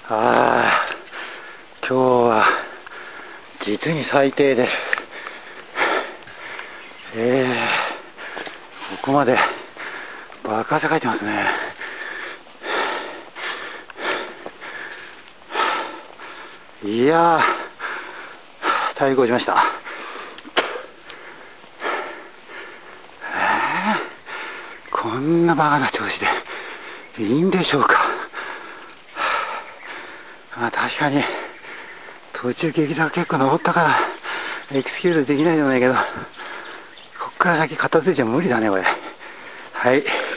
ああ、今日は実に最低です。ここまでバカ汗かいてますね。いやー、対抗しました。こんなバカな調子でいいんでしょうか。確かに途中激坂結構登ったからエクスキューズできないじゃないけど、こっから先片付いちゃ無理だねこれ。はい。